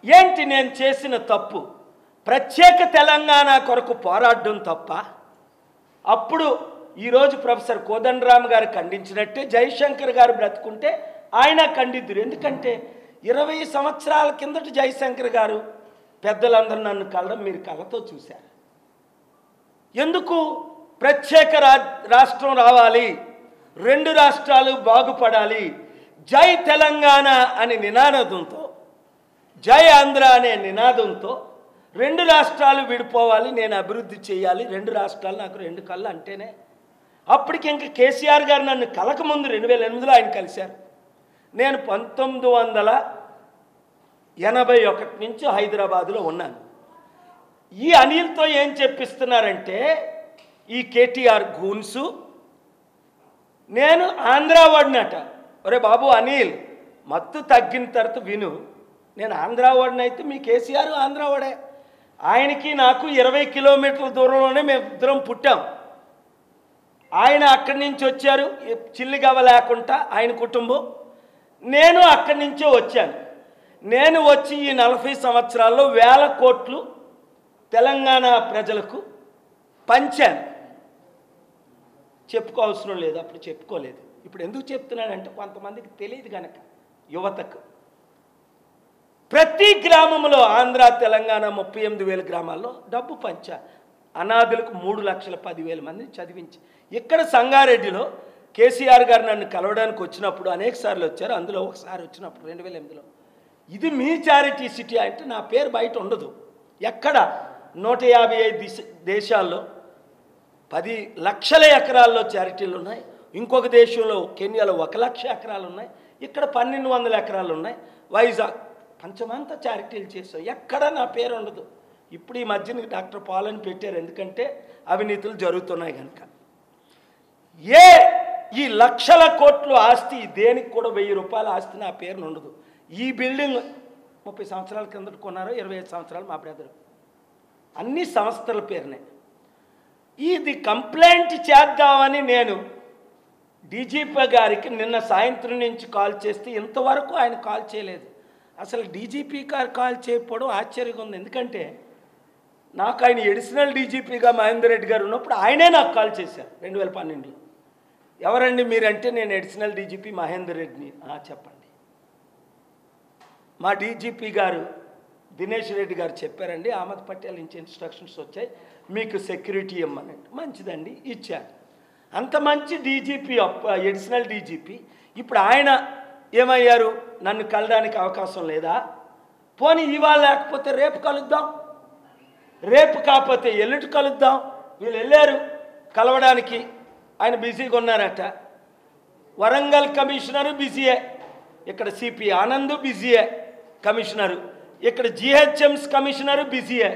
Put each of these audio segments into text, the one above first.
ఏంటి నేను చేసిన తప్పు? ప్రత్యేక తెలంగాణ కొరకు పోరాడడం తప్ప? అప్పుడు ఈరోజు ప్రొఫెసర్ కోదండరామ్ గారు ఖండించినట్టే జయశంకర్ గారు బ్రతుకుంటే ఆయన ఖండిద్దురు. ఎందుకంటే 20 సంవత్సరాల కిందట జయశంకర్ గారు పెద్దలందరూ నన్ను కలడం మీరు కళ్ళతో చూశారు. ఎందుకు ప్రత్యేక రాష్ట్రం రావాలి, 2 రాష్ట్రాలు బాగుపడాలి, జై తెలంగాణ అనే నినాదంతో, జై ఆంధ్ర అనే నినాదంతో 2 రాష్ట్రాలు విడిపోవాలి, నేను అభివృద్ధి చేయాలి, 2 రాష్ట్రాలు నాకు 2 కళ్ళు అంటేనే. అప్పటికి ఇంకా కేసీఆర్ గారు నన్ను కలకముందు 2008లో ఆయన కలిశారు. నేను 1981 నుంచి హైదరాబాదులో ఉన్నాను. ఈ అనిల్తో ఏం చెప్పిస్తున్నారంటే ఈ కేటీఆర్ గూన్సు, నేను ఆంధ్ర వాడినట. ఒరే బాబు అనిల్, మత్తు తగ్గిన తర్వాత విను, నేను ఆంధ్ర వాడినైతే మీ కేసీఆర్ ఆంధ్ర వాడే. ఆయనకి నాకు 20 కిలోమీటర్ల దూరంలోనే మేము ఇద్దరం పుట్టాం. ఆయన అక్కడి నుంచి వచ్చారు చిల్లిగవ్వ లేకుండా ఆయన కుటుంబం, నేను అక్కడి నుంచే వచ్చాను. నేను వచ్చి ఈ 40 సంవత్సరాల్లో 1000 కోట్లు తెలంగాణ ప్రజలకు పంచాను. చెప్పుకోవసరం లేదు, అప్పుడు చెప్పుకోలేదు. ఇప్పుడు ఎందుకు చెప్తున్నానంటే కొంతమందికి తెలియదు కనుక, యువతకు. ప్రతి గ్రామంలో ఆంధ్ర తెలంగాణ 38,000 గ్రామాల్లో డబ్బు పంచా. అనాథులకు 3,10,000 మందిని చదివించి. ఇక్కడ సంగారెడ్డిలో కేసీఆర్ గారు నన్ను కలవడానికి వచ్చినప్పుడు అనేక సార్లు వచ్చారు. అందులో ఒకసారి వచ్చినప్పుడు 2008లో, ఇది మీ చారిటీ సిటీ అంటే నా పేరు బయట ఉండదు. ఎక్కడ 155 దేశాల్లో 10 లక్షల ఎకరాల్లో చారిటీలు ఉన్నాయి. ఇంకొక దేశంలో కెన్యాలో 1 లక్ష ఎకరాలు ఉన్నాయి. ఇక్కడ 1,200 ఎకరాలు ఉన్నాయి. వైజాగ్ పంచమంతా చారిటీలు చేసాం. ఎక్కడ నా పేరు ఉండదు. ఇప్పుడు ఈ మధ్యన డాక్టర్ పాల్ అని పెట్టారు, ఎందుకంటే అవినీతులు జరుగుతున్నాయి కనుక. ఈ లక్షల కోట్లు ఆస్తి దేనికి కూడా 1000 రూపాయల ఆస్తి నా పేరును ఉండదు. ఈ బిల్డింగ్ 30 సంవత్సరాల కిందట కొన్నారు, 25 సంవత్సరాలు మా బ్రదరు. అన్ని సంస్థల పేరునే. ఇది కంప్లైంట్ చేద్దామని నేను డీజీపీ గారికి నిన్న సాయంత్రం నుంచి కాల్ చేస్తే ఇంతవరకు ఆయన కాల్ చేయలేదు. అసలు డీజీపీ గారు కాల్ చేయకపోవడం ఆశ్చర్యంగా ఉంది. ఎందుకంటే నాకు ఆయన అడిషనల్ డీజీపీగా మహేందర్ రెడ్డి గారు ఉన్నప్పుడు ఆయనే నాకు కాల్ చేశారు 2012లో. ఎవరండి మీరంటే నేను అడిషనల్ డీజీపీ మహేందర్ రెడ్డిని. చెప్పండి, మా డీజీపీ గారు దినేష్ రెడ్డి గారు చెప్పారండి, అహ్మద్ పటేల్ నుంచి ఇన్స్ట్రక్షన్స్ వచ్చాయి, మీకు సెక్యూరిటీ ఇవ్వమనండి. మంచిదండి, ఇచ్చారు. అంత మంచి డీజీపీ, అడిషనల్ డీజీపీ ఇప్పుడు ఆయన ఏమయ్యారు? నన్ను కలడానికి అవకాశం లేదా? పోనీ ఇవాళ లేకపోతే రేపు కలుద్దాం, రేపు కాకపోతే ఎల్లుండి కలుద్దాం. వీళ్ళు వెళ్ళారు కలవడానికి, ఆయన బిజీగా ఉన్నారట. వరంగల్ కమిషనరు బిజీయే, ఇక్కడ సిపి ఆనంద్ బిజీయే కమిషనరు, ఇక్కడ జిహెచ్ఎంస్ కమిషనరు బిజీయే.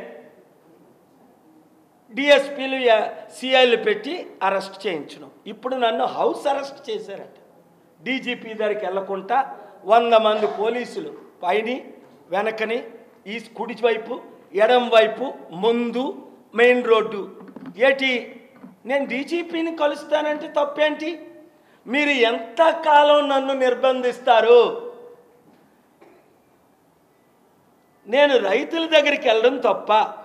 డిఎస్పీలు సిఐలు పెట్టి అరెస్ట్ చేయించడం. ఇప్పుడు నన్ను హౌస్ అరెస్ట్ చేశారట. డీజీపీ దగ్గరికి వెళ్ళకుండా 100 మంది పోలీసులు పైని వెనకని, ఈ కుడి వైపు ఎడం వైపు ముందు మెయిన్ రోడ్డు. ఏటి నేను డీజీపీని కలుస్తానంటే తప్పేంటి? మీరు ఎంతకాలం నన్ను నిర్బంధిస్తారు? నేను రైతుల దగ్గరికి వెళ్ళడం తప్ప,